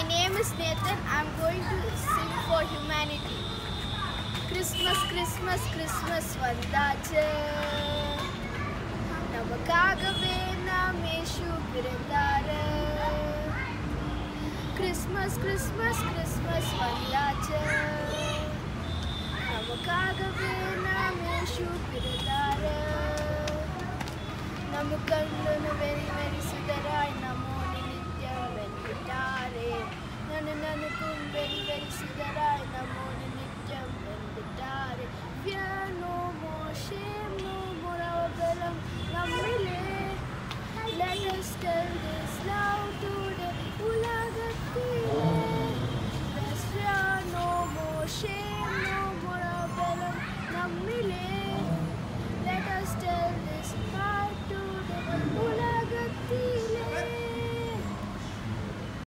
name is Nathan. I'm going to sing for humanity. Christmas, Christmas, Christmas வந்தாச்சு நமக்காகவே நாம் இயேசு பிறந்தாரு Christmas, Christmas, Christmas வந்தாச்சு நமக்காகவே நாம் இயேசு பிறந்தாரு நமக்கண்ணு வெரி வெரி சுதராய்